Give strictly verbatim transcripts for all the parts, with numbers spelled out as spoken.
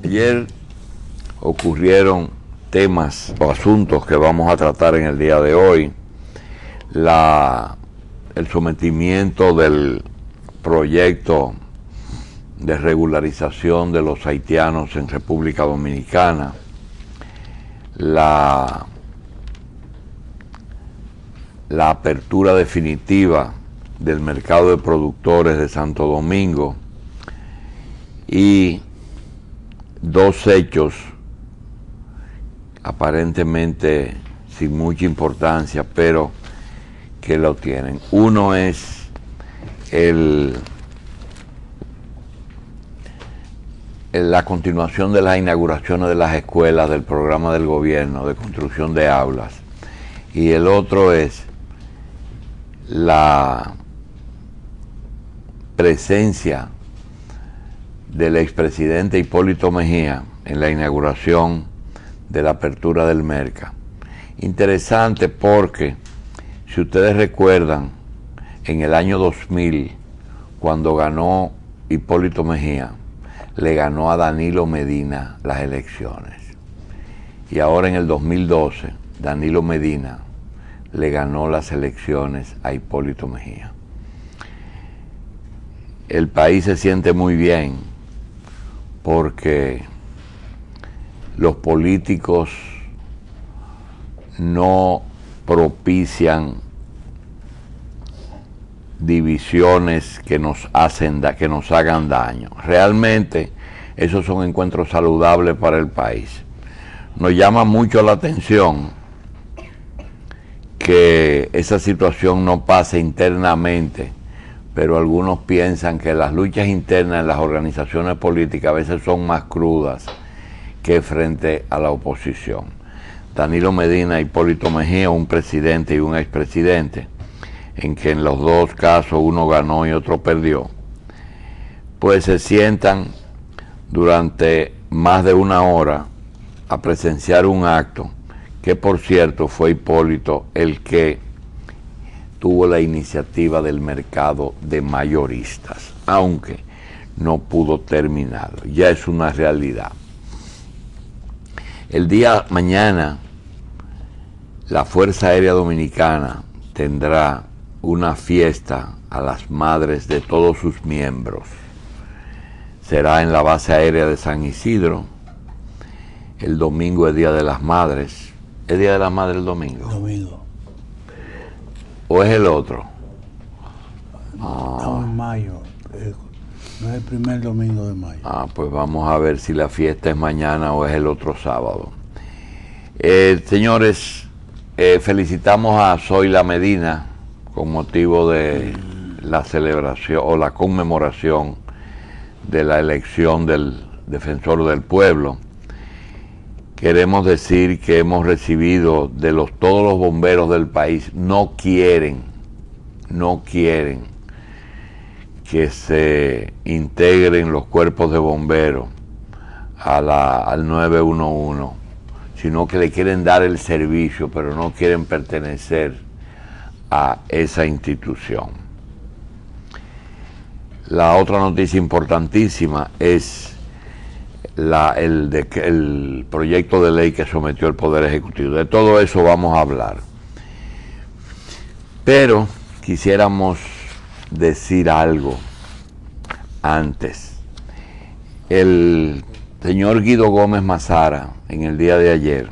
Ayer ocurrieron temas o asuntos que vamos a tratar en el día de hoy. La, el sometimiento del proyecto de regularización de los haitianos en República Dominicana, la, la apertura definitiva del mercado de productores de Santo Domingo y dos hechos aparentemente sin mucha importancia, pero que lo tienen. Uno es el, el, la continuación de las inauguraciones de las escuelas del programa del gobierno de construcción de aulas, y el otro es la presencia del expresidente Hipólito Mejía en la inauguración de la apertura del Merca. Interesante porque, si ustedes recuerdan, en el año dos mil, cuando ganó Hipólito Mejía, le ganó a Danilo Medina las elecciones. Y ahora en el dos mil doce, Danilo Medina le ganó las elecciones a Hipólito Mejía. El país se siente muy bien porque los políticos no propician divisiones que nos hacen que nos hagan daño. Realmente esos son encuentros saludables para el país. Nos llama mucho la atención que esa situación no pase internamente, pero algunos piensan que las luchas internas en las organizaciones políticas a veces son más crudas que frente a la oposición. Danilo Medina, Hipólito Mejía, un presidente y un expresidente, en que en los dos casos uno ganó y otro perdió, pues se sientan durante más de una hora a presenciar un acto que, por cierto, fue Hipólito el que tuvo la iniciativa del mercado de mayoristas, aunque no pudo terminarlo. Ya es una realidad. El día mañana, la Fuerza Aérea Dominicana tendrá una fiesta a las madres de todos sus miembros. Será en la base aérea de San Isidro. El domingo es Día de las Madres. ¿Es Día de las Madres el domingo? Domingo. ¿O es el otro? Estamos ah. en mayo. Eh, no es el primer domingo de mayo. Ah, pues vamos a ver si la fiesta es mañana o es el otro sábado. Eh, señores, eh, felicitamos a Zoila Medina con motivo de la celebración o la conmemoración de la elección del defensor del pueblo. Queremos decir que hemos recibido de los todos los bomberos del país, no quieren, no quieren que se integren los cuerpos de bomberos a la, al nueve uno uno, sino que le quieren dar el servicio, pero no quieren pertenecer a esa institución. La otra noticia importantísima es La, el, de, el proyecto de ley que sometió el Poder Ejecutivo. De todo eso vamos a hablar. Pero quisiéramos decir algo antes. El señor Guido Gómez Mazara, en el día de ayer,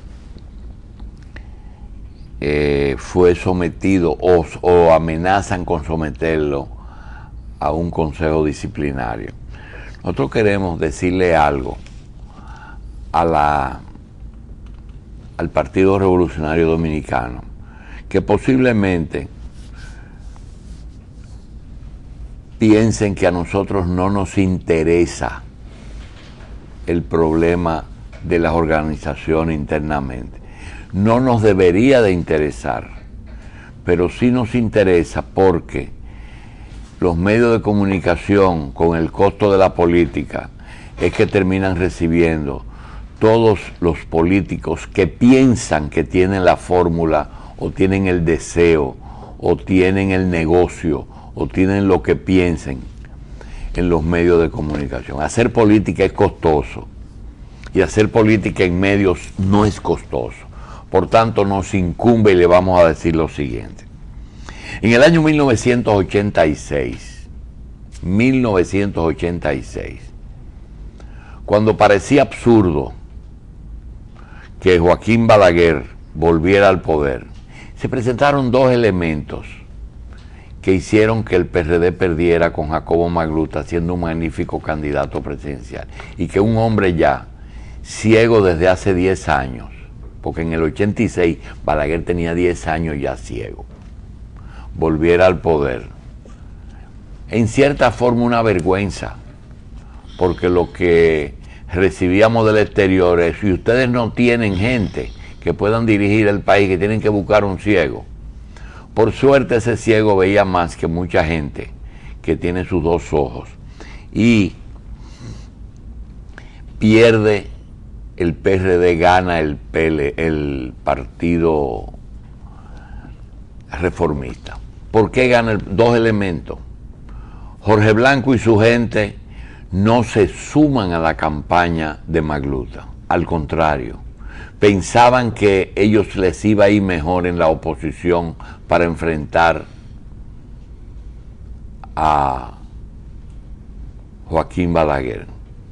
eh, fue sometido o, o amenazan con someterlo a un consejo disciplinario. Nosotros queremos decirle algo a la, al Partido Revolucionario Dominicano, que posiblemente piensen que a nosotros no nos interesa el problema de las organizaciones internamente. No nos debería de interesar, pero sí nos interesa porque los medios de comunicación, con el costo de la política, es que terminan recibiendo todos los políticos que piensan que tienen la fórmula o tienen el deseo o tienen el negocio o tienen lo que piensen en los medios de comunicación. Hacer política es costoso y hacer política en medios no es costoso. Por tanto, nos incumbe y le vamos a decir lo siguiente. En el año mil novecientos ochenta y seis, mil novecientos ochenta y seis, cuando parecía absurdo que Joaquín Balaguer volviera al poder, se presentaron dos elementos que hicieron que el P R D perdiera con Jacobo Magluta siendo un magnífico candidato presidencial, y que un hombre ya ciego desde hace diez años, porque en el ochenta y seis Balaguer tenía diez años ya ciego, volviera al poder. En cierta forma una vergüenza, porque lo que recibíamos del exterior es: si ustedes no tienen gente que puedan dirigir el país, que tienen que buscar un ciego. Por suerte ese ciego veía más que mucha gente que tiene sus dos ojos, y pierde el P R D, gana el, P L, el Partido Reformista. ¿Por qué gana? El, dos elementos. Jorge Blanco y su gente no se suman a la campaña de Magluta, al contrario, pensaban que ellos les iba a ir mejor en la oposición para enfrentar a Joaquín Balaguer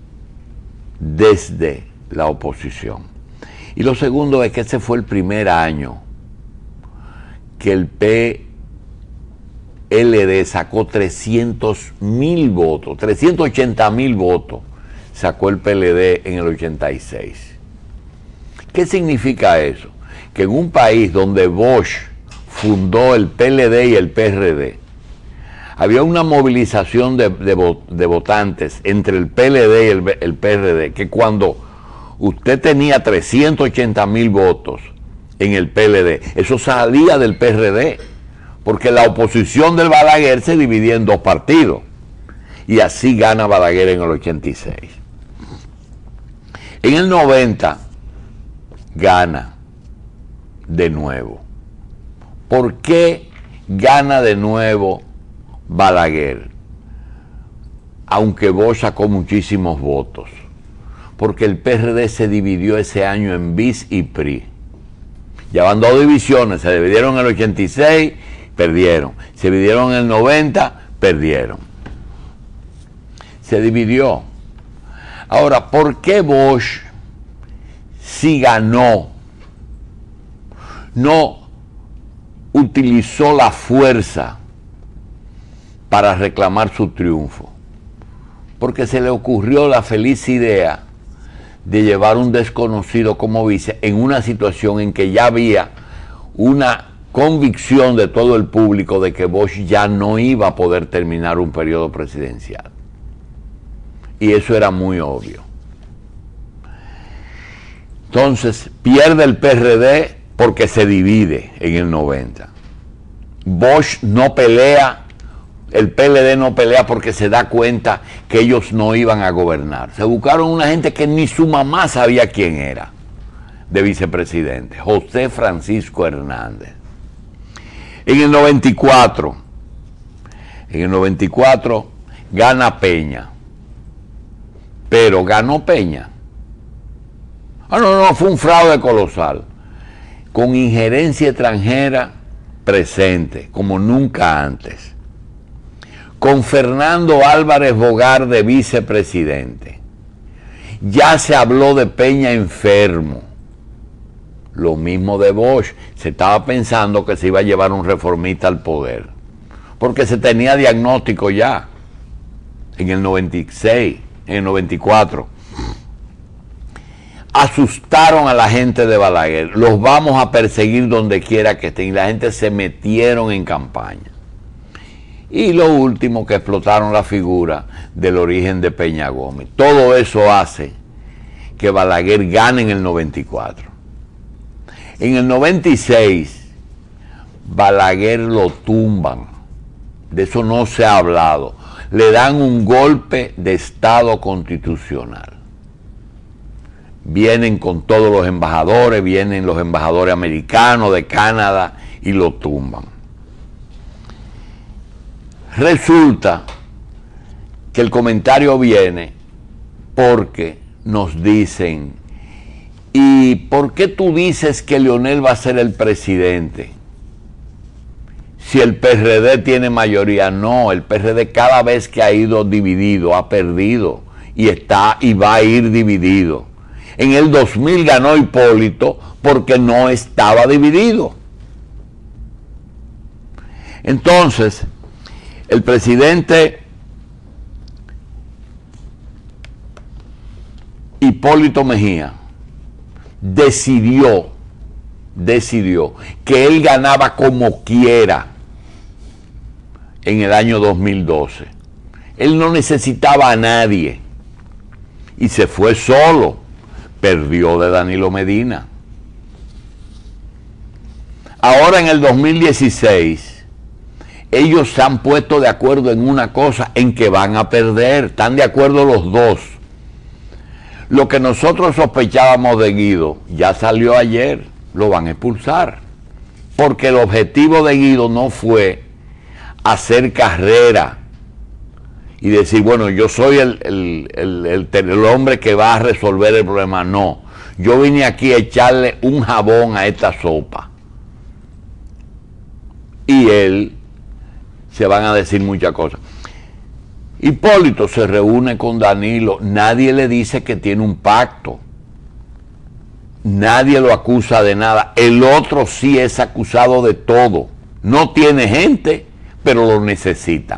desde la oposición. Y lo segundo es que ese fue el primer año que el P L D sacó trescientos mil votos, trescientos ochenta mil votos sacó el P L D en el ochenta y seis. ¿Qué significa eso? Que en un país donde Bosch fundó el P L D y el P R D, había una movilización de, de, de votantes entre el P L D y el, el P R D, que cuando usted tenía trescientos ochenta mil votos en el P L D, eso salía del P R D, porque la oposición del Balaguer se dividía en dos partidos, y así gana Balaguer en el ochenta y seis. En el noventa gana de nuevo. ¿Por qué gana de nuevo Balaguer? Aunque Bosch sacó muchísimos votos. Porque el P R D se dividió ese año en bis y pri. Llevan dos divisiones, se dividieron en el ochenta y seis, perdieron. Se dividieron en el noventa, perdieron. Se dividió. Ahora, ¿por qué Bosch, si ganó, no utilizó la fuerza para reclamar su triunfo? Porque se le ocurrió la feliz idea de llevar un desconocido como vice en una situación en que ya había una convicción de todo el público de que Bosch ya no iba a poder terminar un periodo presidencial. Y eso era muy obvio. Entonces pierde el P R D porque se divide en el noventa. Bosch no pelea, el P L D no pelea porque se da cuenta que ellos no iban a gobernar. Se buscaron una gente que ni su mamá sabía quién era de vicepresidente, José Francisco Hernández. En el noventa y cuatro, en el noventa y cuatro gana Peña, pero ganó Peña. Ah, no, no, fue un fraude colosal, con injerencia extranjera presente, como nunca antes, con Fernando Álvarez Bogar de vicepresidente. Ya se habló de Peña enfermo, lo mismo de Bosch, se estaba pensando que se iba a llevar un reformista al poder, porque se tenía diagnóstico ya, en el noventa y seis, en el noventa y cuatro. Asustaron a la gente de Balaguer, los vamos a perseguir donde quiera que estén, y la gente se metieron en campaña. Y lo último, que explotaron la figura del origen de Peña Gómez. Todo eso hace que Balaguer gane en el noventa y cuatro. En el noventa y seis, Balaguer lo tumban, de eso no se ha hablado, le dan un golpe de Estado constitucional. Vienen con todos los embajadores, vienen los embajadores americanos, de Canadá, y lo tumban. Resulta que el comentario viene porque nos dicen, ¿y por qué tú dices que Leonel va a ser el presidente? Si el P R D tiene mayoría. No, el P R D cada vez que ha ido dividido, ha perdido, y está y va a ir dividido. En el dos mil ganó Hipólito porque no estaba dividido. Entonces, el presidente Hipólito Mejía decidió, decidió que él ganaba como quiera en el año dos mil doce. Él no necesitaba a nadie y se fue solo, perdió de Danilo Medina. Ahora en el dos mil dieciséis ellos se han puesto de acuerdo en una cosa, en que van a perder, están de acuerdo los dos. Lo que nosotros sospechábamos de Guido ya salió ayer, lo van a expulsar, porque el objetivo de Guido no fue hacer carrera y decir, bueno, yo soy el, el, el, el, el hombre que va a resolver el problema. No, yo vine aquí a echarle un jabón a esta sopa. Y él, se van a decir muchas cosas. Hipólito se reúne con Danilo, nadie le dice que tiene un pacto, nadie lo acusa de nada, el otro sí es acusado de todo, no tiene gente, pero lo necesitan.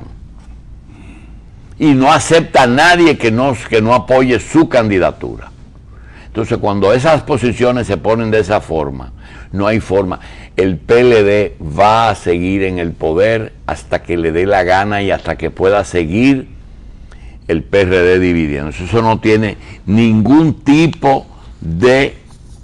Y no acepta a nadie que no, que no apoye su candidatura. Entonces, cuando esas posiciones se ponen de esa forma, no hay forma. El P L D va a seguir en el poder hasta que le dé la gana y hasta que pueda seguir el P R D dividiendo. Eso no tiene ningún tipo de...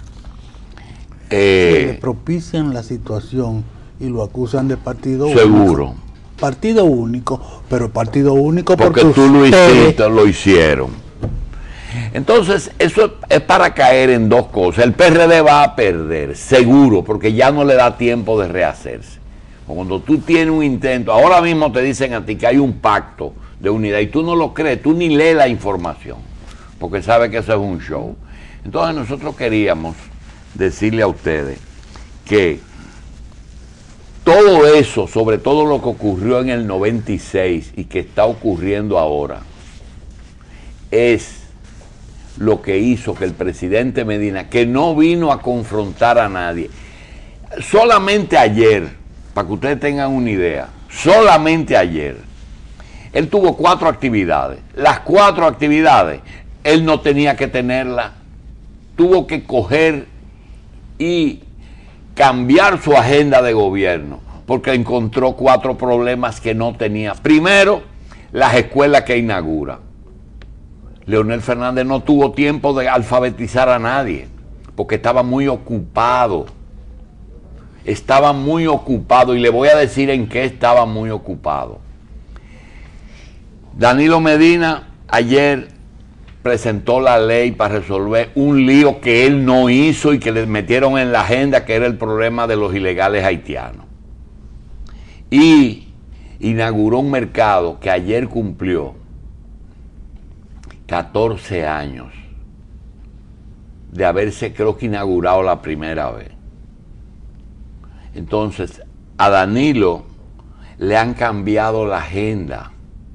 Eh, que le propician la situación y lo acusan de partido seguro. único. Partido único, pero partido único porque, porque tú lo hiciste, lo hicieron. Entonces, eso es para caer en dos cosas. El P R D va a perder, seguro, porque ya no le da tiempo de rehacerse. Cuando tú tienes un intento, ahora mismo te dicen a ti que hay un pacto de unidad y tú no lo crees, tú ni lees la información, porque sabes que eso es un show. Entonces nosotros queríamos decirle a ustedes que todo eso, sobre todo lo que ocurrió en el noventa y seis y que está ocurriendo ahora, es lo que hizo que el presidente Medina, que no vino a confrontar a nadie, solamente ayer, para que ustedes tengan una idea, solamente ayer, él tuvo cuatro actividades. Las cuatro actividades, él no tenía que tenerlas, tuvo que coger y cambiar su agenda de gobierno, porque encontró cuatro problemas que no tenía. Primero, las escuelas que inaugura. Leonel Fernández no tuvo tiempo de alfabetizar a nadie, porque estaba muy ocupado. Estaba muy ocupado, y le voy a decir en qué estaba muy ocupado. Danilo Medina ayer presentó la ley para resolver un lío que él no hizo y que le metieron en la agenda, que era el problema de los ilegales haitianos. Y inauguró un mercado que ayer cumplió catorce años de haberse, creo que, inaugurado la primera vez. Entonces, a Danilo le han cambiado la agenda,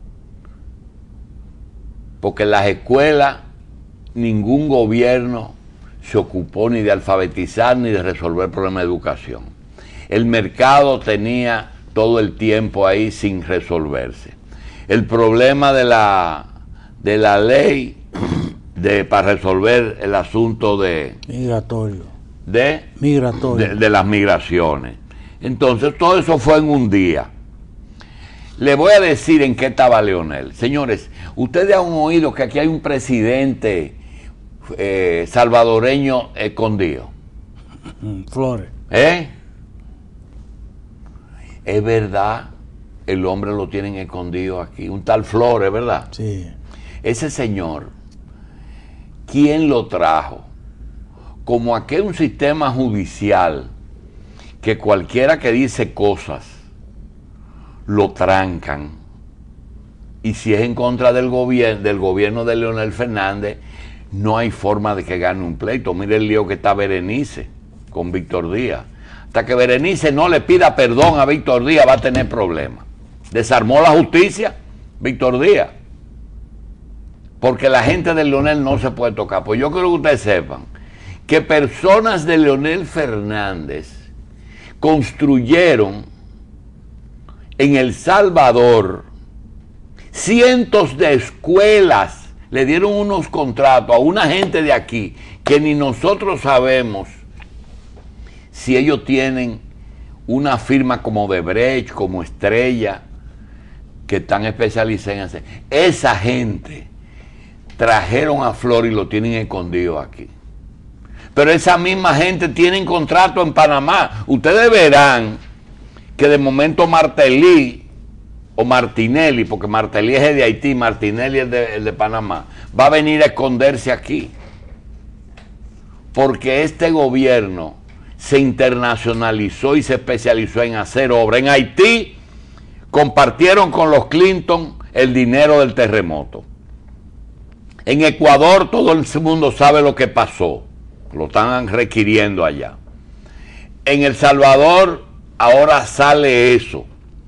porque en las escuelas ningún gobierno se ocupó ni de alfabetizar ni de resolver problemas de educación. El mercado tenía todo el tiempo ahí sin resolverse. El problema de la, de la ley de, para resolver el asunto de... Migratorio. De, Migratorio. De, de las migraciones. Entonces, todo eso fue en un día. Le voy a decir en qué estaba Leonel. Señores, ustedes han oído que aquí hay un presidente eh, salvadoreño escondido. Flores. ¿Eh? Es verdad, el hombre lo tienen escondido aquí. Un tal Flores, ¿verdad? Sí. Ese señor, ¿quién lo trajo? Como aquí hay un sistema judicial que cualquiera que dice cosas lo trancan, y si es en contra del gobierno del gobierno de Leonel Fernández, no hay forma de que gane un pleito. Mire el lío que está Berenice con Víctor Díaz. Hasta que Berenice no le pida perdón a Víctor Díaz va a tener problemas. Desarmó la justicia Víctor Díaz, porque la gente de Leonel no se puede tocar. Pues yo quiero que ustedes sepan que personas de Leonel Fernández construyeron en El Salvador cientos de escuelas, le dieron unos contratos a una gente de aquí que ni nosotros sabemos si ellos tienen una firma como Odebrecht, como Estrella, que están especializadas en hacer. Esa gente trajeron a Flor y lo tienen escondido aquí. Pero esa misma gente tiene contrato en Panamá. Ustedes verán que de momento Martelly o Martinelli, porque Martelly es de Haití, Martinelli es de, el de Panamá, va a venir a esconderse aquí. Porque este gobierno se internacionalizó y se especializó en hacer obra. En Haití compartieron con los Clinton el dinero del terremoto. En Ecuador todo el mundo sabe lo que pasó. Lo están requiriendo allá. En El Salvador ahora sale eso.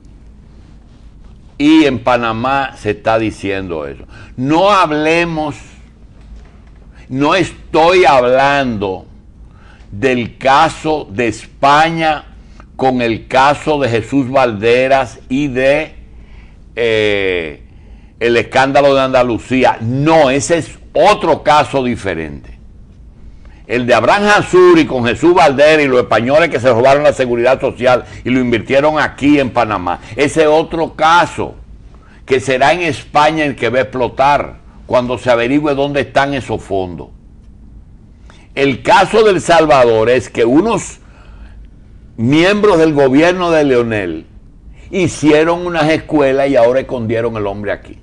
Y en Panamá se está diciendo eso. No hablemos, no estoy hablando del caso de España con el caso de Jesús Valderas y de eh, el escándalo de Andalucía. No, ese es otro caso diferente. El de Abraham Azuri con Jesús Valderas y los españoles que se robaron la seguridad social y lo invirtieron aquí en Panamá. Ese es otro caso que será en España el que va a explotar cuando se averigüe dónde están esos fondos. El caso de El Salvador es que unos miembros del gobierno de Leonel hicieron unas escuelas y ahora escondieron el hombre aquí.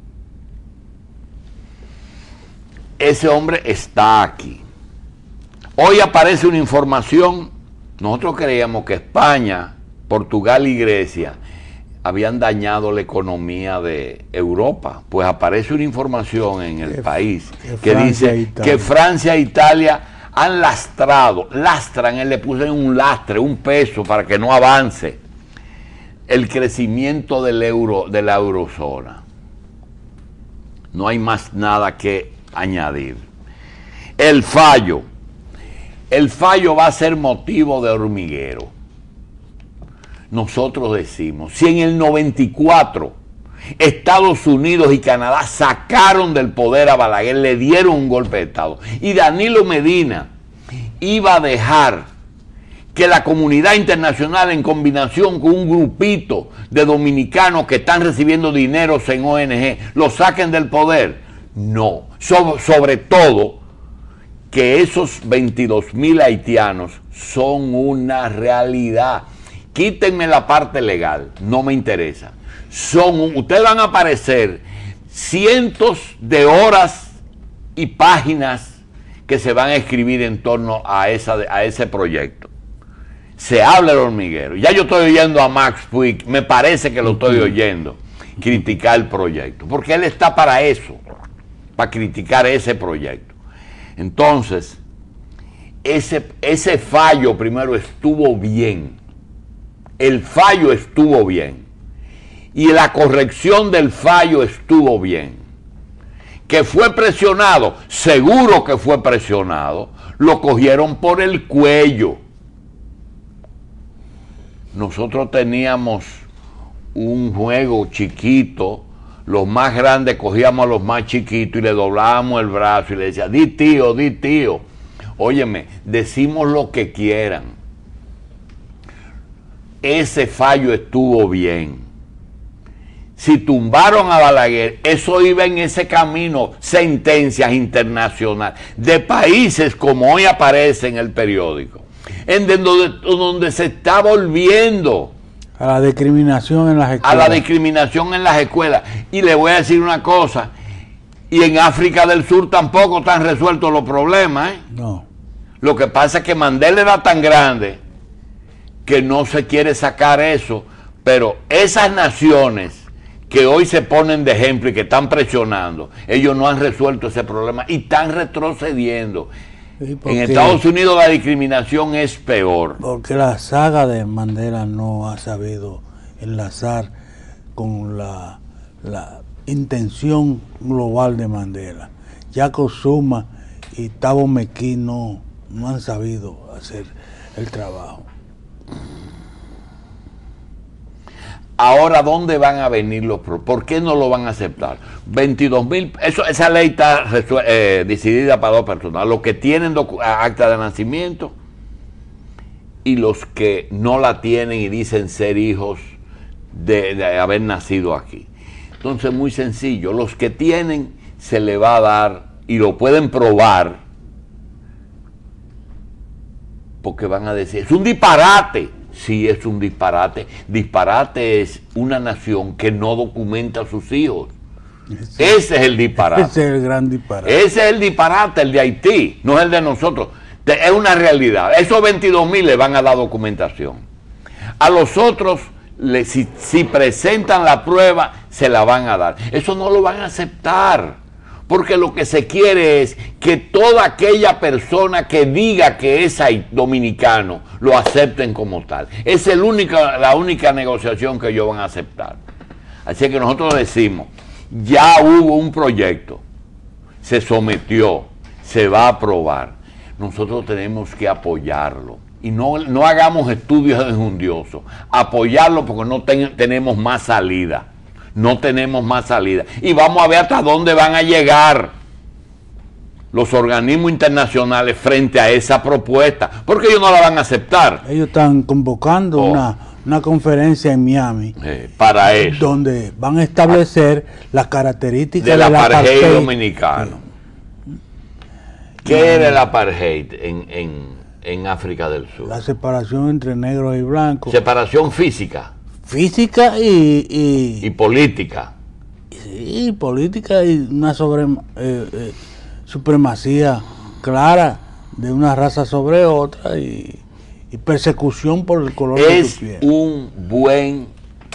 Ese hombre está aquí. Hoy aparece una información, nosotros creíamos que España, Portugal y Grecia habían dañado la economía de Europa. Pues aparece una información en el que, país que, que dice que Francia e Italia han lastrado, lastran, él le puso un lastre, un peso para que no avance el crecimiento del euro, de la eurozona. No hay más nada que añadir. El fallo. El fallo va a ser motivo de hormiguero. Nosotros decimos, si en el noventa y cuatro Estados Unidos y Canadá sacaron del poder a Balaguer, le dieron un golpe de Estado, y Danilo Medina iba a dejar que la comunidad internacional, en combinación con un grupito de dominicanos que están recibiendo dineros en O N G, lo saquen del poder, no. So- sobre todo que esos veintidós mil haitianos son una realidad. Quítenme la parte legal, no me interesa. Son un, ustedes van a aparecer cientos de horas y páginas que se van a escribir en torno a, esa, a ese proyecto. Se habla del hormiguero. Ya yo estoy oyendo a Max Puig, me parece que lo estoy oyendo, criticar el proyecto, porque él está para eso, para criticar ese proyecto. Entonces, ese, ese fallo primero estuvo bien. El fallo estuvo bien. Y la corrección del fallo estuvo bien. Que fue presionado, seguro que fue presionado, lo cogieron por el cuello. Nosotros teníamos un juego chiquito, los más grandes cogíamos a los más chiquitos y le doblábamos el brazo y le decíamos, di tío, di tío. Óyeme, decimos lo que quieran. Ese fallo estuvo bien. Si tumbaron a Balaguer, eso iba en ese camino, sentencias internacionales de países como hoy aparece en el periódico, en donde, donde se está volviendo a la discriminación en las escuelas. A la discriminación en las escuelas. Y le voy a decir una cosa, y en África del Sur tampoco están resueltos los problemas, ¿eh? No. Lo que pasa es que Mandela era tan grande que no se quiere sacar eso, pero esas naciones que hoy se ponen de ejemplo y que están presionando, ellos no han resuelto ese problema y están retrocediendo. En Estados Unidos la discriminación es peor. Porque la saga de Mandela no ha sabido enlazar con la, la intención global de Mandela. Jacob Zuma y Thabo Mbeki no, no han sabido hacer el trabajo. Ahora, ¿dónde van a venir los pro? ¿Por qué no lo van a aceptar? veintidós mil, eso, esa ley está eh, decidida para dos personas, los que tienen acta de nacimiento y los que no la tienen y dicen ser hijos de, de haber nacido aquí. Entonces, muy sencillo, los que tienen se le va a dar y lo pueden probar porque van a decir, es un disparate. Sí, es un disparate. Disparate es una nación que no documenta a sus hijos. Ese, ese es el disparate. Ese es el gran disparate. Ese es el disparate, el de Haití, no es el de nosotros. Es una realidad. Esos veintidós mil le van a dar documentación. A los otros, le, si, si presentan la prueba, se la van a dar. Eso no lo van a aceptar. Porque lo que se quiere es que toda aquella persona que diga que es dominicano lo acepten como tal. Esa es el única, la única negociación que ellos van a aceptar. Así que nosotros decimos, ya hubo un proyecto, se sometió, se va a aprobar. Nosotros tenemos que apoyarlo. Y no, no hagamos estudios enjundiosos. Apoyarlo porque no ten, tenemos más salida. No tenemos más salida. Y vamos a ver hasta dónde van a llegar los organismos internacionales frente a esa propuesta. Porque ellos no la van a aceptar. Ellos están convocando oh. una, una conferencia en Miami. Eh, para eso. Donde van a establecer ah. las características del de apartheid dominicano. Sí. ¿Qué no. era el apartheid en, en, en África del Sur? La separación entre negros y blancos. Separación física. Física y, y... Y política. Sí, política y una sobre, eh, eh, supremacía clara de una raza sobre otra y, y persecución por el color es de su piel. Es un buen,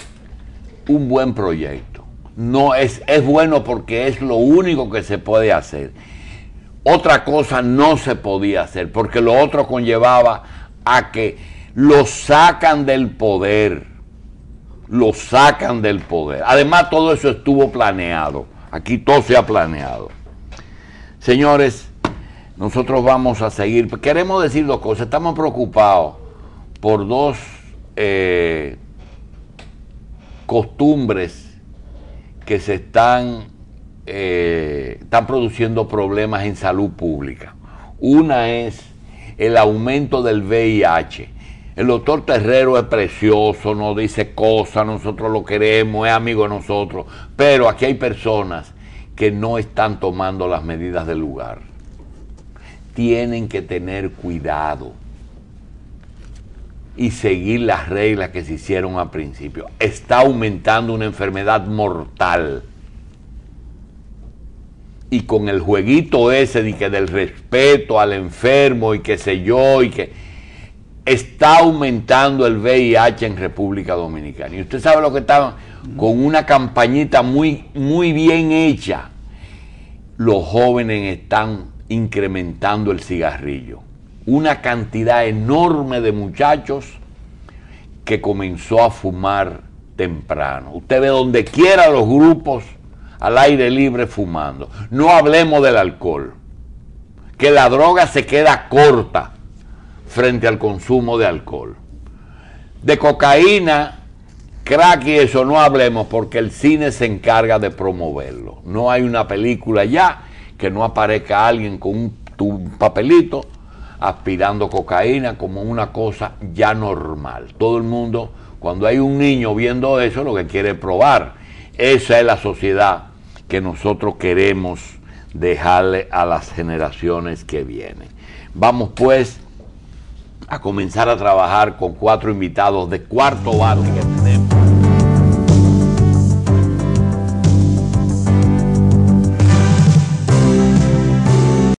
un buen proyecto. No es, es bueno porque es lo único que se puede hacer. Otra cosa no se podía hacer porque lo otro conllevaba a que lo sacan del poder. Lo sacan del poder. Además, todo eso estuvo planeado. Aquí todo se ha planeado. Señores, nosotros vamos a seguir. Queremos decir dos cosas. Estamos preocupados por dos eh, costumbres que se están, eh, están produciendo problemas en salud pública. Una es el aumento del V I H. El doctor Terrero es precioso, nos dice cosas, nosotros lo queremos, es amigo de nosotros, pero aquí hay personas que no están tomando las medidas del lugar. Tienen que tener cuidado y seguir las reglas que se hicieron al principio. Está aumentando una enfermedad mortal. Y con el jueguito ese de que del respeto al enfermo y qué sé yo, y que está aumentando el V I H en República Dominicana. Y usted sabe lo que está con una campañita muy, muy bien hecha. Los jóvenes están incrementando el cigarrillo. Una cantidad enorme de muchachos que comenzó a fumar temprano. Usted ve donde quiera los grupos al aire libre fumando. No hablemos del alcohol, que la droga se queda corta frente al consumo de alcohol. De cocaína, crack y eso no hablemos porque el cine se encarga de promoverlo. No hay una película ya que no aparezca alguien con un, un papelito aspirando cocaína como una cosa ya normal. Todo el mundo, cuando hay un niño viendo eso, lo que quiere probar. Esa es la sociedad que nosotros queremos dejarle a las generaciones que vienen. Vamos pues a comenzar a trabajar con cuatro invitados de cuarto bate.